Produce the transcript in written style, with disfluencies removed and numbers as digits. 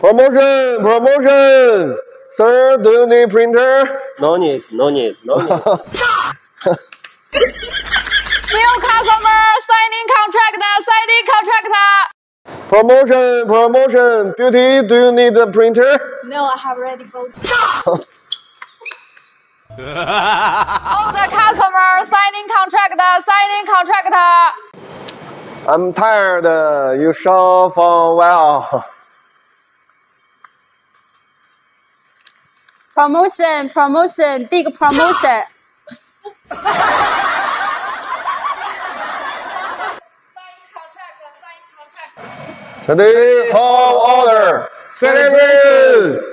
Promotion. Sir, do you need printer? No need. New customer signing contract. Promotion. Beauty, do you need a printer? No, I have already bought. All the customer signing contract. I'm tired. You shop for a while. Promotion, big promotion. Today, hall order. Celebration.